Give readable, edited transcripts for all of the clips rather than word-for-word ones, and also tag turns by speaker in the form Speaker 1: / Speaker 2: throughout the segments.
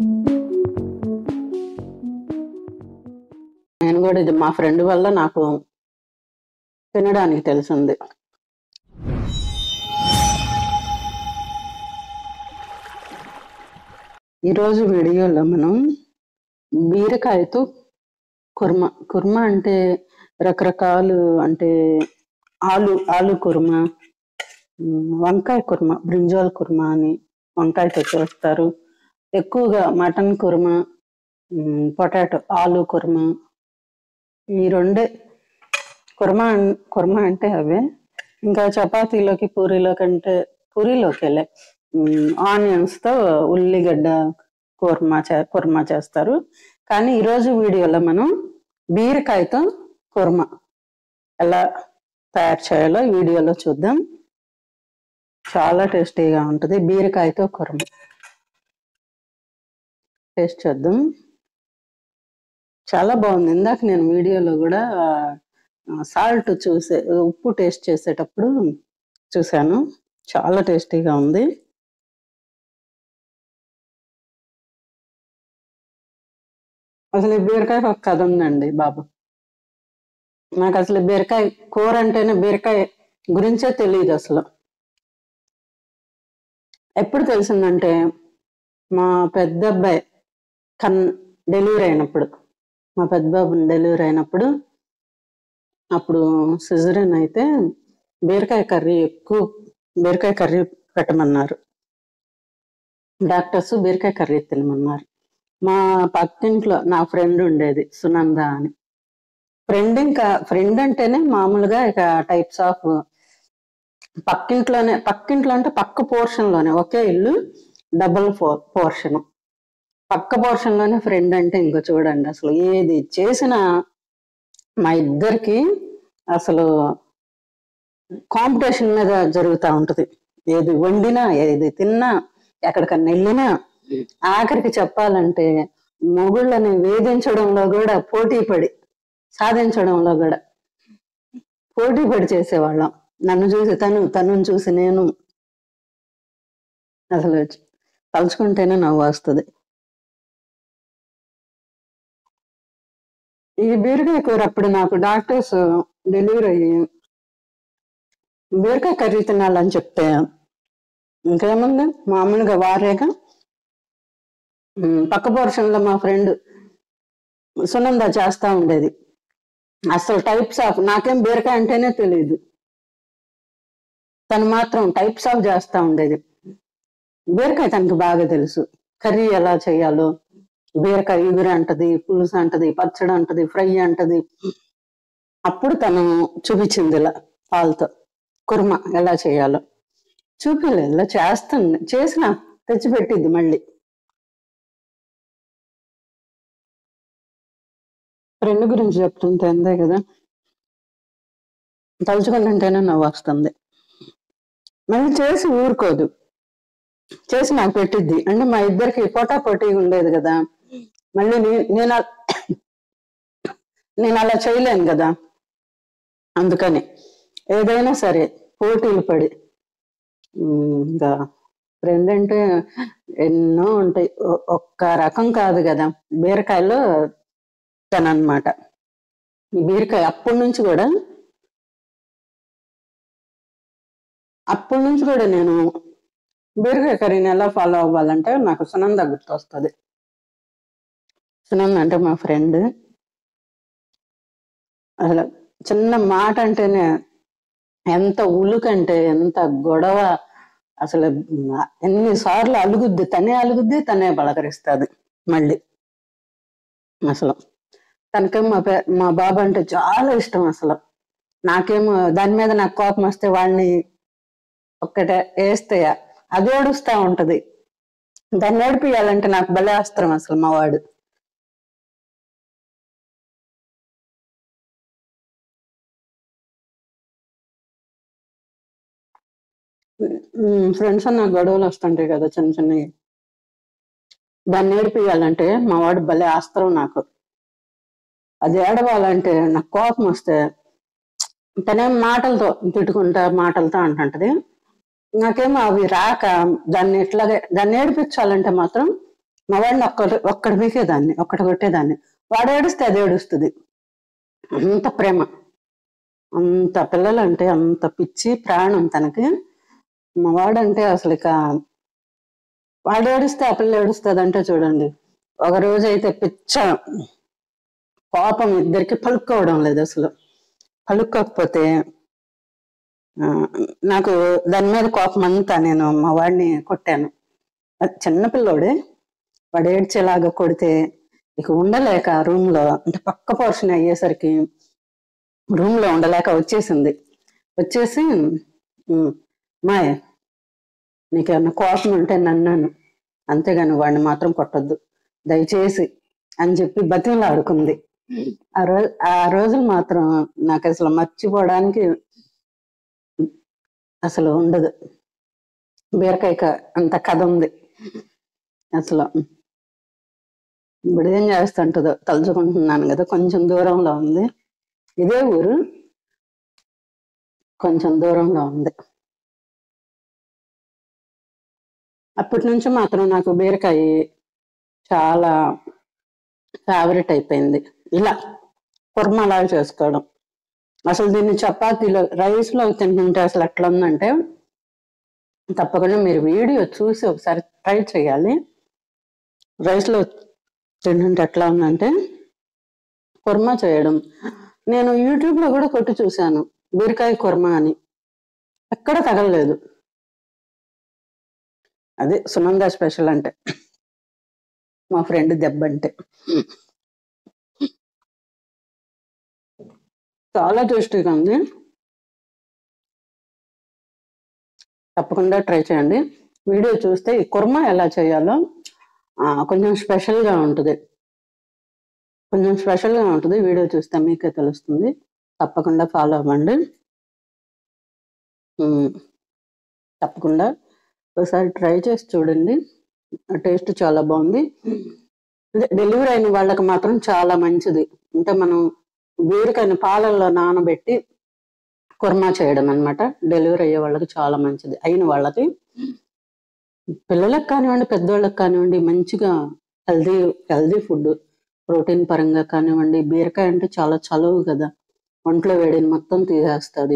Speaker 1: నేను కూడా ఇది మా ఫ్రెండ్ వల్ల నాకు తినడానికి తెలిసింది. ఈరోజు వీడియోలో మనం బీరకాయతో కుర్మా. కుర్మా అంటే రకరకాలు, అంటే ఆలు కుర్మా, వంకాయ కుర్మా, బ్రింజాల్ కుర్మా అని వంకాయతో చేస్తారు. ఎక్కువగా మటన్ కుర్మా, పొటాటో ఆలు కుర్మా, ఈ రెండే కుర్మా అంటే అవే. ఇంకా చపాతీలోకి పూరీలోకి వెళ్ళే ఆనియన్స్ తో ఉల్లిగడ్డ కుర్మా చేస్తారు. కానీ ఈరోజు వీడియోలో మనం బీరకాయతో కుర్మా ఎలా తయారు చేయాలో వీడియోలో చూద్దాం. చాలా టేస్టీగా ఉంటుంది బీరకాయతో కుర్మా. టేస్ట్ చేద్దాం. చాలా బాగుంది. ఇందాక నేను వీడియోలో కూడా ఉప్పు టేస్ట్ చేసేటప్పుడు చూశాను. చాలా టేస్టీగా ఉంది. అసలు ఈ బీరకాయ ఒక కథ ఉందండి బాబు. నాకు అసలు బీరకాయ కూర అంటేనే బీరకాయ గురించే తెలియదు అసలు. ఎప్పుడు తెలిసిందంటే మా పెద్ద అబ్బాయి డెలివరీ అయినప్పుడు, మా పెద్ద బాబుని డెలివరీ అయినప్పుడు, అప్పుడు సిజరీన్ అయితే బీరకాయ కర్రీ పెట్టమన్నారు డాక్టర్స్. బీరకాయ కర్రీ తినమన్నారు. మా పక్కింట్లో నా ఫ్రెండ్ ఉండేది, సునంద అని. ఫ్రెండ్ అంటేనే మామూలుగా ఇక టైప్స్ ఆఫ్ పక్కింట్లో అంటే పక్క పోర్షన్ లోనే, ఒకే ఇల్లు డబుల్ పోర్షన్, పక్క పోర్షన్ లోనే ఫ్రెండ్ అంటే ఇంకో చూడండి. అసలు ఏది చేసినా మా ఇద్దరికి అసలు కాంపిటీషన్ మీద జరుగుతూ ఉంటది. ఏది వండినా, ఏది తిన్నా, ఎక్కడికన్నా వెళ్ళినా, ఆఖరికి చెప్పాలంటే మొగుళ్ళని వేధించడంలో కూడా సాధించడంలో కూడా పోటీ పడి చేసేవాళ్ళం. నన్ను చూసి తనను చూసి నేను. అసలు తలుచుకుంటేనే నవ్వు వస్తుంది. ఈ బీరకాయ కూర అప్పుడు నాకు డాక్టర్స్ డెలివరీ అయ్యి బీరకాయ కర్రీ తినాలని చెప్తే ఇంకేముంది, మామూలుగా వారేగా పక్క పోర్షన్లో మా ఫ్రెండ్ సునంద చేస్తా ఉండేది. అసలు టైప్స్ ఆఫ్, నాకేం బీరకాయ అంటేనే తెలియదు, తను మాత్రం టైప్స్ ఆఫ్ చేస్తా ఉండేది. బీరకాయ తనకు బాగా తెలుసు, కర్రీ ఎలా చేయాలో. బీరకాయ ఇగురు అంటది, పులుసు అంటది, పచ్చడి అంటది, ఫ్రై అంటది. అప్పుడు తను చూపించింది ఇలా పాలతో కుర్మా ఎలా చేయాలో. చూపించలేదు, ఇలా చేసిన తెచ్చిపెట్టిద్ది మళ్ళీ. ఫ్రెండ్ గురించి చెప్తుంటే అంతే కదా, తలుచుకుంటుంటేనే నవ్వు వస్తుంది. మళ్ళీ చేసి ఊరుకోదు, చేసి నాకు పెట్టిద్ది. అంటే మా ఇద్దరికి పోటీ ఉండేది కదా. మళ్ళీ నేను అలా చేయలేను కదా, అందుకని ఏదైనా సరే పోటీలు పడి. ఇంకా ఫ్రెండ్ అంటే ఎన్నో ఉంటాయి, ఒక్క రకం కాదు కదా. బీరకాయలో తనమాట. ఈ బీరకాయ అప్పటి నుంచి కూడా నేను బీరకాయ కర్రీని ఎలా ఫాలో అవ్వాలంటే నాకు సునంద గుర్తొస్తుంది. సునంద అంటే మా ఫ్రెండ్. అసలు చిన్న మాట అంటేనే ఎంత ఉలుకంటే ఎంత గొడవ. అసలు ఎన్నిసార్లు అలుగుద్ది, తనే పలకరిస్తుంది మళ్ళీ. అసలు తనకేమో మా బాబు అంటే చాలా ఇష్టం. అసలు నాకేమో దాని మీద నాకు కోపం వస్తే వాడిని ఒక్కటే వేస్తే అది ఏడుస్తూ ఉంటది. దాన్ని ఏడిపియాలంటే నాకు భలే అస్త్రం అసలు మా వాడు. ఫ్రెండ్స్ అన్న గొడవలు వస్తుంటాయి కదా చిన్నవి, దాన్ని ఏడిపియాలంటే మా వాడు భలే అస్త్రం నాకు. అది ఏడవాలంటే నాకు కోపం వస్తే తనేం మాటలతో అంటుంటది. నాకేమో అవి రాక దాన్ని ఏడిపించాలంటే మాత్రం మా వాడిని ఒక్కడు పీకేదాన్ని, ఒక్కటి కొట్టేదాన్ని. వాడు ఏడుస్తే అది ఏడుస్తుంది. అంత ప్రేమ, అంత పిల్లలంటే అంత పిచ్చి ప్రాణం తనకి. మా వాడంటే అసలు ఇక వాడు ఏడుస్తే ఆ పిల్ల ఏడుస్తుంది అంటే చూడండి. ఒక రోజు అయితే పిచ్చ కోపం, ఇద్దరికి పలుక్కోవడం లేదు అసలు. పలుక్కోకపోతే నాకు దాని మీద కోపం అంతా నేను మా వాడిని కొట్టాను. అది చిన్నపిల్లోడే, వాడు ఏడ్చేలాగా కొడితే ఇక ఉండలేక రూమ్ లో, అంటే పక్క పోర్షన్ అయ్యేసరికి రూమ్ లో ఉండలేక వచ్చేసి మాయ నీకేమన్నా కోపం ఉంటే నన్నాను, అంతేగాని వాడిని మాత్రం కొట్టద్దు దయచేసి అని చెప్పి బతిమలు ఆడుకుంది. ఆ రోజులు మాత్రం నాకు అసలు మర్చిపోవడానికి అసలు ఉండదు. బీరకాయ అంత కథ ఉంది అసలు. ఇప్పుడు ఏం చేస్తుంటుందో తలుచుకుంటున్నాను కదా. కొంచెం దూరంలో ఉంది, ఇదే ఊరు, కొంచెం దూరంలో ఉంది. అప్పటి నుంచి మాత్రం నాకు బీరకాయ చాలా ఫేవరెట్ అయిపోయింది. ఇలా కుర్మలాగా చేసుకోవడం, అసలు దీన్ని చపాతీలో రైస్లో తింటుంటే అసలు ఎట్లా ఉందంటే, తప్పకుండా మీరు వీడియో చూసి ఒకసారి ట్రై చేయాలి. రైస్లో తింటుంటే ఎట్లా ఉందంటే కుర్మా చేయడం. నేను యూట్యూబ్లో కూడా కొట్టి చూశాను బీరకాయ కుర్మా అని, ఎక్కడ తగలలేదు. అదే సునంద స్పెషల్ అంటే, మా ఫ్రెండ్ దెబ్బ అంటే. చాలా టేస్టీగా ఉంది, తప్పకుండా ట్రై చేయండి. వీడియో చూస్తే ఈ కుర్మా ఎలా చేయాలో కొంచెం స్పెషల్గా ఉంటుంది, వీడియో చూస్తే మీకే తెలుస్తుంది. తప్పకుండా ఫాలో అవ్వండి. తప్పకుండా ఒకసారి ట్రై చేసి చూడండి, టేస్ట్ చాలా బాగుంది. డెలివరీ అయిన వాళ్ళకి మాత్రం చాలా మంచిది. అంటే మనం బీరకాయని పాలల్లో నానబెట్టి కుర్మా చేయడం అనమాట. డెలివరీ అయ్యే వాళ్ళకి చాలా మంచిది. అయిన వాళ్ళకి, పిల్లలకు కానివ్వండి, పెద్దవాళ్ళకి కానివ్వండి, మంచిగా హెల్దీ ఫుడ్, ప్రోటీన్ పరంగా కానివ్వండి. బీరకాయ అంటే చాలా చలువు కదా, ఒంట్లో వేడిని మొత్తం తీసేస్తుంది.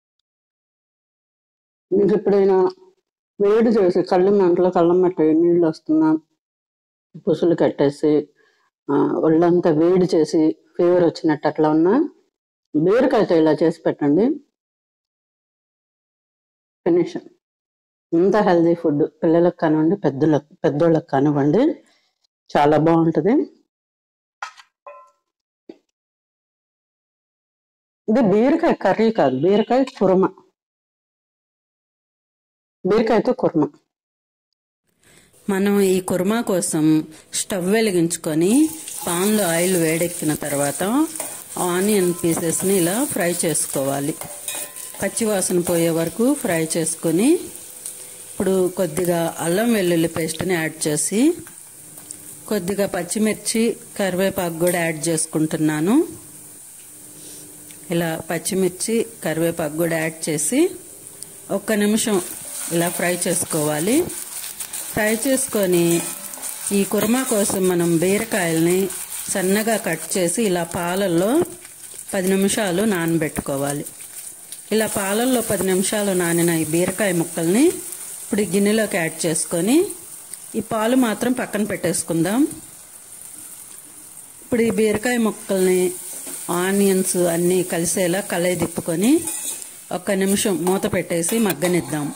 Speaker 1: మీకు ఎప్పుడైనా వేడి చేసి కళ్ళం మట్టి నీళ్ళు వస్తున్నా, పుసులు కట్టేసి ఒళ్ళంతా వేడి చేసి ఫీవర్ వచ్చినట్టు అట్లా ఉన్నా బీరకాయతో ఇలా చేసి పెట్టండి, ఫినిష్. ఇంత హెల్దీ ఫుడ్ పిల్లలకు కానివ్వండి, పెద్దోళ్ళకి కానివ్వండి, చాలా బాగుంటుంది. ఇది బీరకాయ కర్రీ కాదు, బీరకాయ కుర్మా, బీరకాయతో కుర్మా.
Speaker 2: మనం ఈ కుర్మా కోసం స్టవ్ వెలిగించుకొని పాన్లో ఆయిల్ వేడెక్కిన తర్వాత ఆనియన్ పీసెస్ని ఇలా ఫ్రై చేసుకోవాలి. పచ్చివాసన పోయే వరకు ఫ్రై చేసుకొని, ఇప్పుడు కొద్దిగా అల్లం వెల్లుల్లి పేస్ట్ని యాడ్ చేసి, కొద్దిగా పచ్చిమిర్చి కరివేపాకు కూడా యాడ్ చేసుకుంటున్నాను. ఇలా పచ్చిమిర్చి కరివేపాకు కూడా యాడ్ చేసి 1 నిమిషం ఇలా ఫ్రై చేసుకోవాలి. ఫ్రై చేసుకొని ఈ కుర్మా కోసం మనం బీరకాయల్ని సన్నగా కట్ చేసి ఇలా పాలల్లో 10 నిమిషాలు నానబెట్టుకోవాలి. ఇలా పాలల్లో 10 నిమిషాలు నానిన ఈ బీరకాయ ముక్కల్ని ఇప్పుడు ఈ గిన్నెలోకి యాడ్ చేసుకొని, ఈ పాలు మాత్రం పక్కన పెట్టేసుకుందాం. ఇప్పుడు ఈ బీరకాయ ముక్కల్ని ఆనియన్స్ అన్నీ కలిసేలా కలయి తిప్పుకొని 1 నిమిషం మూత పెట్టేసి మగ్గనిద్దాం.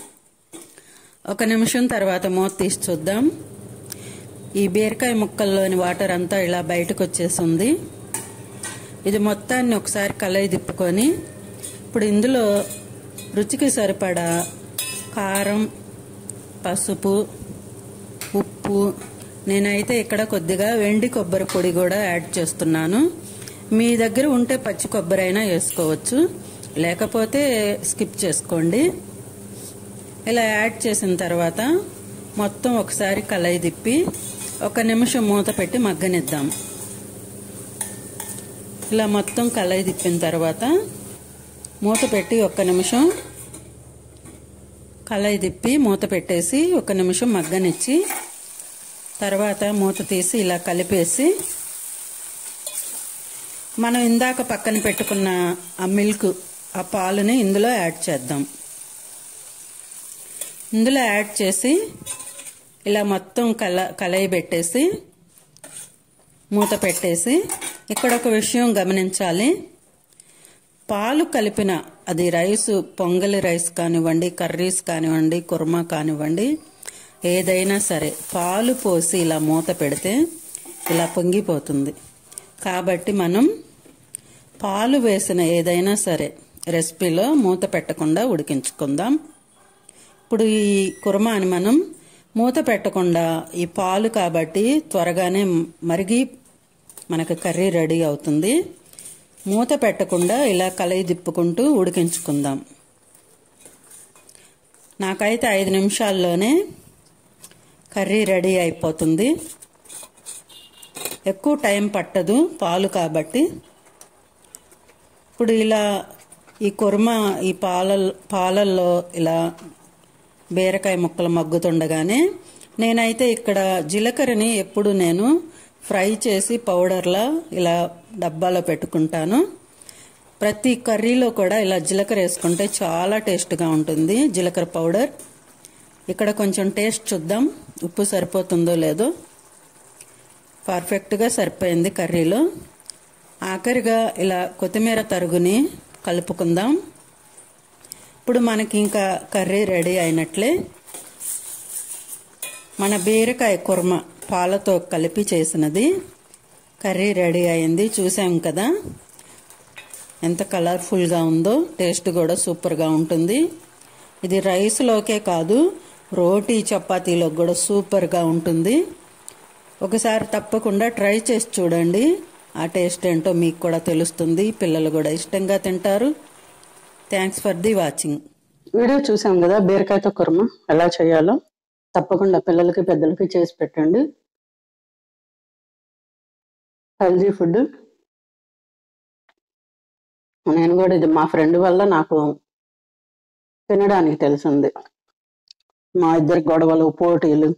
Speaker 2: 1 నిమిషం తర్వాత మూత తీసి చూద్దాం. ఈ బీరకాయ ముక్కల్లోని వాటర్ అంతా ఇలా బయటకు వచ్చేసింది. ఇది మొత్తాన్ని ఒకసారి కలయి తిప్పుకొని, ఇప్పుడు ఇందులో రుచికి సరిపడా కారం, పసుపు, ఉప్పు, నేనైతే ఇక్కడ కొద్దిగా వెండి కొబ్బరి పొడి కూడా యాడ్ చేస్తున్నాను. మీ దగ్గర ఉంటే పచ్చి కొబ్బరి అయినా వేసుకోవచ్చు, లేకపోతే స్కిప్ చేసుకోండి. ఇలా యాడ్ చేసిన తర్వాత మొత్తం ఒకసారి కలయి తిప్పి 1 నిమిషం మూత పెట్టి మగ్గనిద్దాం. ఇలా మొత్తం కలయి తిప్పిన తర్వాత మూత పెట్టి 1 నిమిషం కలయి తిప్పి మూత పెట్టేసి 1 నిమిషం మగ్గనిచ్చి, తర్వాత మూత తీసి ఇలా కలిపేసి మనం ఇందాక పక్కన పెట్టుకున్న ఆ మిల్క్, ఆ పాలుని ఇందులో యాడ్ చేద్దాం. ఇందులో యాడ్ చేసి ఇలా మొత్తం కలయి పెట్టేసి మూత పెట్టేసి, ఇక్కడ ఒక విషయం గమనించాలి. పాలు కలిపిన అది రైసు, పొంగలి రైస్ కానివ్వండి, కర్రీస్ కానివ్వండి, కుర్మా కానివ్వండి, ఏదైనా సరే పాలు పోసి ఇలా మూత పెడితే ఇలా పొంగిపోతుంది. కాబట్టి మనం పాలు వేసిన ఏదైనా సరే రెసిపీలో మూత పెట్టకుండా ఉడికించుకుందాం. ఇప్పుడు ఈ కుర్మాని మనం మూత పెట్టకుండా, ఈ పాలు కాబట్టి త్వరగానే మరిగి మనకు కర్రీ రెడీ అవుతుంది. మూత పెట్టకుండా ఇలా కలయి తిప్పుకుంటూ ఉడికించుకుందాం. నాకైతే 5 నిమిషాల్లోనే కర్రీ రెడీ అయిపోతుంది. ఎక్కువ టైం పట్టదు పాలు కాబట్టి. ఇప్పుడు ఇలా ఈ కుర్మా ఈ పాలల్లో ఇలా బీరకాయ ముక్కలు మగ్గుతుండగానే నేనైతే ఇక్కడ జీలకర్రని ఎప్పుడు నేను ఫ్రై చేసి పౌడర్లా ఇలా డబ్బాలో పెట్టుకుంటాను. ప్రతి కర్రీలో కూడా ఇలా జీలకర్ర వేసుకుంటే చాలా టేస్ట్గా ఉంటుంది. జీలకర్ర పౌడర్ ఇక్కడ కొంచెం టేస్ట్ చూద్దాం, ఉప్పు సరిపోతుందో లేదో. పర్ఫెక్ట్గా సరిపోయింది కర్రీలో. ఆఖరిగా ఇలా కొత్తిమీర తరుగుని కలుపుకుందాం. ఇప్పుడు మనకి ఇంకా కర్రీ రెడీ అయినట్లే. మన బీరకాయ కుర్మ పాలతో కలిపి చేసినది కర్రీ రెడీ అయింది. చూసాం కదా ఎంత కలర్ఫుల్గా ఉందో. టేస్ట్ కూడా సూపర్గా ఉంటుంది. ఇది రైస్లోకే కాదు, రోటీ చపాతీలోకి కూడా సూపర్గా ఉంటుంది. ఒకసారి తప్పకుండా ట్రై చేసి చూడండి. ఆ టేస్ట్ ఏంటో మీకు కూడా తెలుస్తుంది. పిల్లలు కూడా ఇష్టంగా తింటారు. Thanks for the watching.
Speaker 1: Video చూసాం కదా బీరకాయతో కుర్మా ఎలా చేయాలో. తప్పకుండా పిల్లలకి పెద్దలకి చేసి పెట్టండి. Healthy food. నేను కూడా ఇది మా ఫ్రెండ్ వల్ల నాకు తినడానికి తెలిసింది. మా ఇద్దరి గొడవలు, పోటీలు.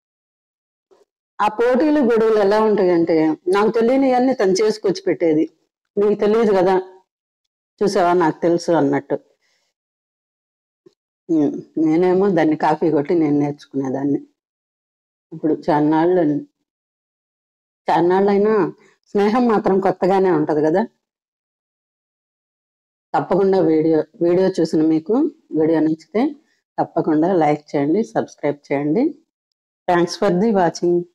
Speaker 1: ఆ పోటీలు గొడవలు ఎలా ఉంటాయంటే నాకు తెలియనివన్నీ తను చేసుకొచ్చి పెట్టేది. నీకు తెలియదు కదా, చూసావా నాకు తెలుసు అన్నట్టు. నేనేమో దాన్ని కాఫీ కొట్టి నేను నేర్చుకునేదాన్ని. ఇప్పుడు చాన్నాళ్ళైనా స్నేహం మాత్రం కొత్తగానే ఉంటది కదా. తప్పకుండా వీడియో చూసిన మీకు వీడియో నచ్చితే తప్పకుండా లైక్ చేయండి, సబ్స్క్రైబ్ చేయండి. Thanks for the watching.